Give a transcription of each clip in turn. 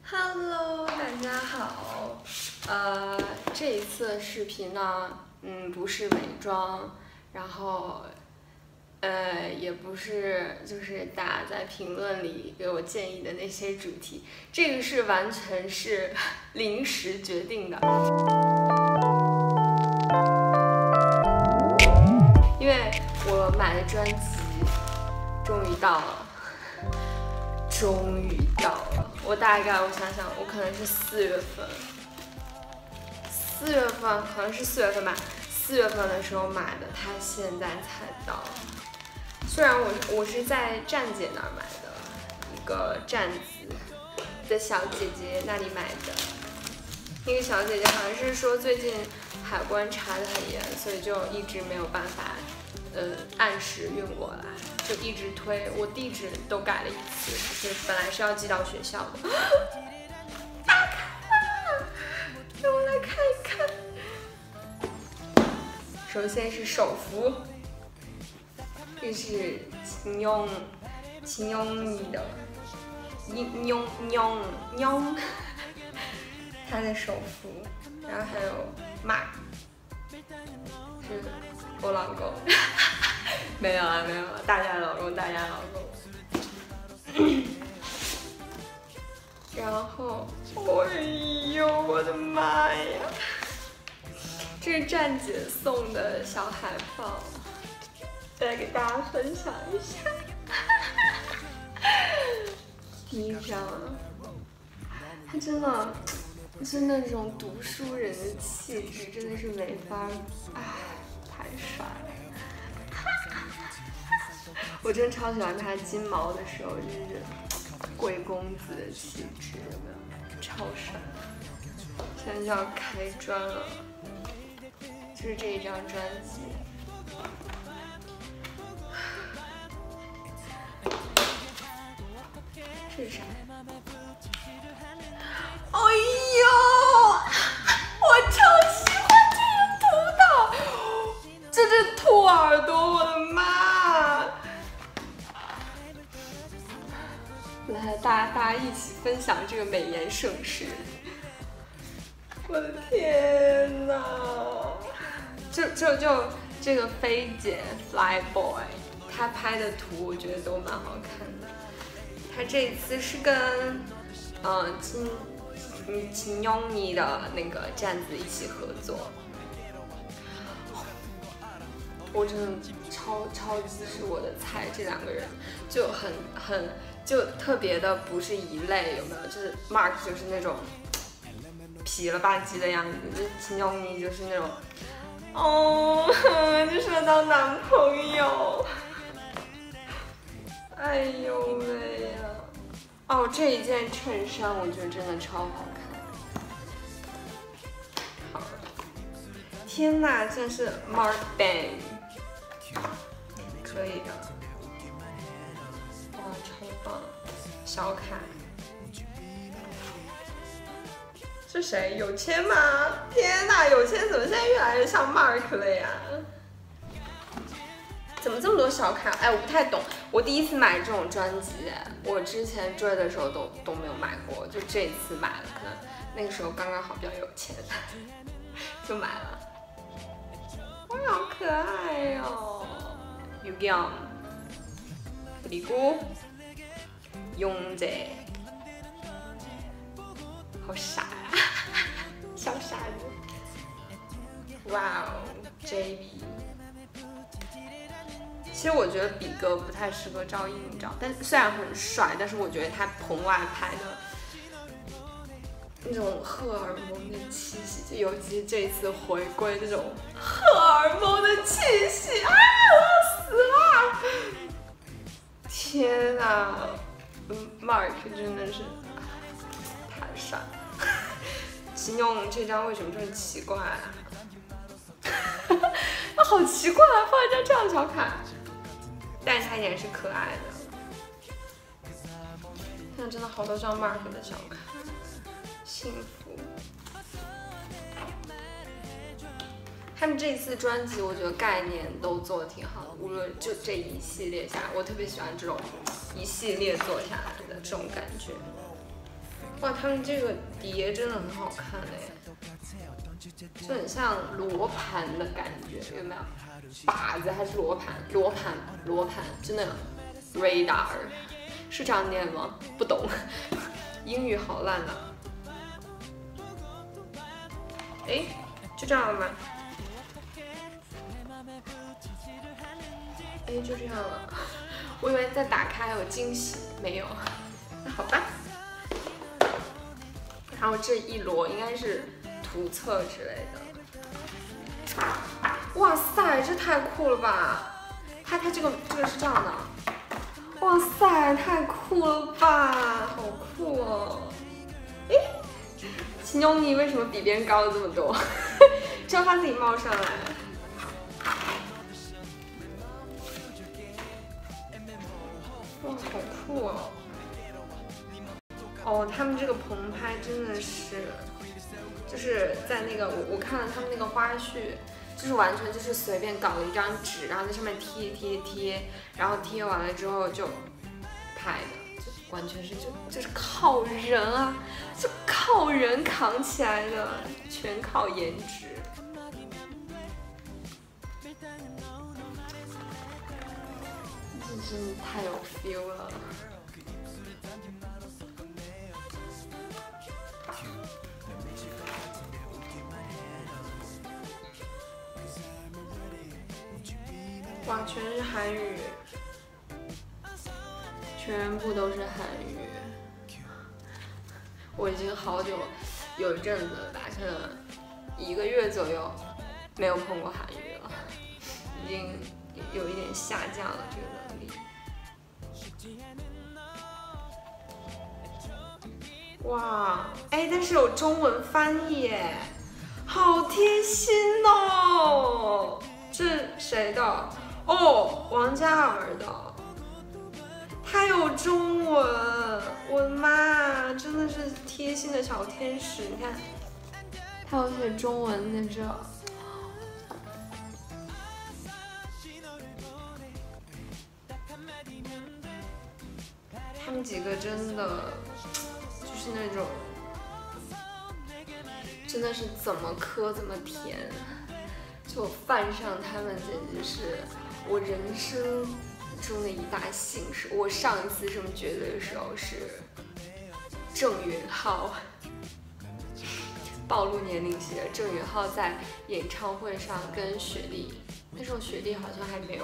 Hello， 大家好。这一次的视频呢，不是美妆，然后，也不是就是大家在评论里给我建议的那些主题，这个是完全是临时决定的，因为我买的专辑终于到了。我大概我想想，我可能是4月份，好像是4月份吧。4月份的时候买的，它现在才到。虽然我是在站姐那儿买的，一个站子的小姐姐那里买的。那个小姐姐好像是说最近海关查得很严，所以就一直没有办法，按时运过来。就一直推，我地址都改了1次，就是本来是要寄到学校的。打开了，让我来看一看。首先是手幅，这是秦雍妮的，妞，她的手幅，然后还有Mark，是我老公。没有了，大家老公。然后，哎呦，我的妈呀！这是站姐送的小海报，再给大家分享一下。第一张，他真的是那种读书人的气质，真的是没法，太帅了。我真超喜欢他金毛的时候，就是贵公子的气质，有没有？超帅！现在就要开专了，就是这一张专辑。这是啥？哎呦，我超喜欢这个图的，这是兔耳朵，我的妈！来，大家一起分享这个美颜盛世。我的天哪！就这个菲姐 Fly Boy， 她拍的图我觉得都蛮好看的。她这次是跟秦雍妮的那个站子一起合作。我真的超级是我的菜，这两个人就就特别的不是一类，有没有？就是 Mark 就是那种痞了吧唧的样子，就秦雍妮就是那种就是要当男朋友。哎呦喂呀！哦，这一件衬衫我觉得真的超好看。好，天哪，这是 Mark Bang。可以的，哇，超棒！小卡，是谁？有谦吗？天哪，有谦怎么现在越来越像 Mark 了呀？怎么这么多小卡？哎，我不太懂。我第一次买这种专辑，我之前追的时候都没有买过，就这一次买了，可能那个时候刚刚好比较有钱，就买了。哇，好可爱哦！Young， 그리고 용재， 好傻呀，小傻子。哇哦 ，JB。其实我觉得比哥不太适合照硬照，但虽然很帅，但是我觉得他棚外拍的那种荷尔蒙的气息，就尤其是这一次回归这种荷尔蒙的气息，我要死了！天哪，Mark 真的是太帅了。秦雍这张为什么这么奇怪啊？好奇怪啊，放一张这样的小卡，但是它依然是可爱的。现在真的好多张 Mark 的小卡。幸福。他们这次专辑，我觉得概念都做的挺好的，无论就这一系列下来，我特别喜欢这种一系列做下来的这种感觉。 哇，他们这个碟真的很好看哎，就很像罗盘的感觉，有没有？靶子还是罗盘？罗盘，真的 radar 是这样念吗？不懂，英语好烂啊！哎，就这样了吗？哎，就这样了。我以为再打开还有惊喜，没有。那好吧。然后这一摞应该是图册之类的。哇塞，这太酷了吧！它这个是这样的。哇塞，太酷了吧！好酷哦！哎，奇妞你为什么比别人高了这么多？只有他自己冒上来。哇，好酷哦！哦，他们这个棚拍真的是，就是在那个我看了他们那个花絮，就是完全就是随便搞了一张纸，然后在上面贴，然后贴完了之后就拍的，就完全是就是靠人啊，就靠人扛起来的，全靠颜值。这真的太有 feel 了。哇，全是韩语，全部都是韩语。我已经好久，有一阵子吧，可能1个月左右没有碰过韩语了，已经有一点下降了这个能力。哇，哎，但是有中文翻译耶，好贴心哦！这谁的？哦，王嘉尔的，他有中文，我的妈，真的是贴心的小天使。你看，他有写中文在这。他们几个真的就是那种，真的是怎么磕怎么甜，就饭上他们简直是我人生中的一大幸事。我上一次这么觉得的时候是郑允浩，暴露年龄些，郑允浩在演唱会上跟雪莉，那时候雪莉好像还没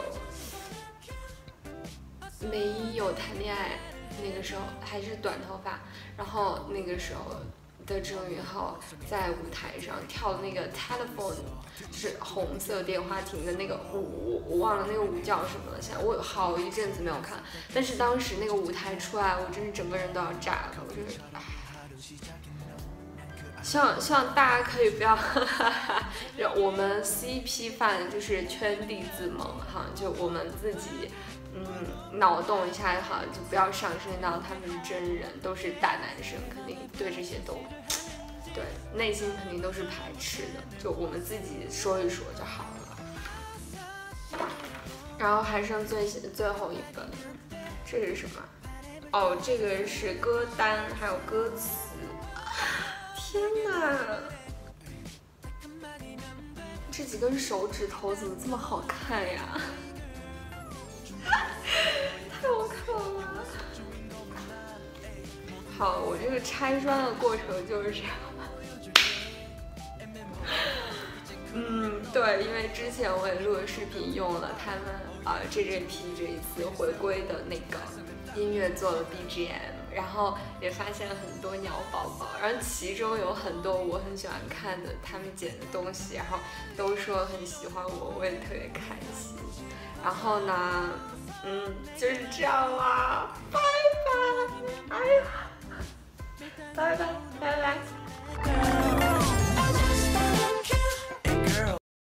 有谈恋爱，那个时候还是短头发，然后那个时候的郑允浩在舞台上跳的那个 Telephone， 就是红色电话亭的那个舞，我忘了那个舞叫什么了。现在我有好一阵子没有看，但是当时那个舞台出来，我真是整个人都要炸了。我就是希望大家可以不要，我们 CP 饭就是圈地自萌哈，就我们自己。脑洞一下好，就不要上升到他们是真人，都是大男生，肯定对这些都，对内心肯定都是排斥的，就我们自己说一说就好了。然后还剩最后一本，这个是什么？哦，这个是歌单，还有歌词。天哪！这几根手指头怎么这么好看呀？太好看了！好，我这个拆栓的过程就是这样。对，因为之前我也录了视频，用了他们JJP 这一次回归的那个音乐做了 BGM， 然后也发现了很多鸟宝宝，然后其中有很多我很喜欢看的他们剪的东西，然后都说很喜欢我，我也特别开心。然后呢，就是这样啦，拜拜，哎呀，拜拜。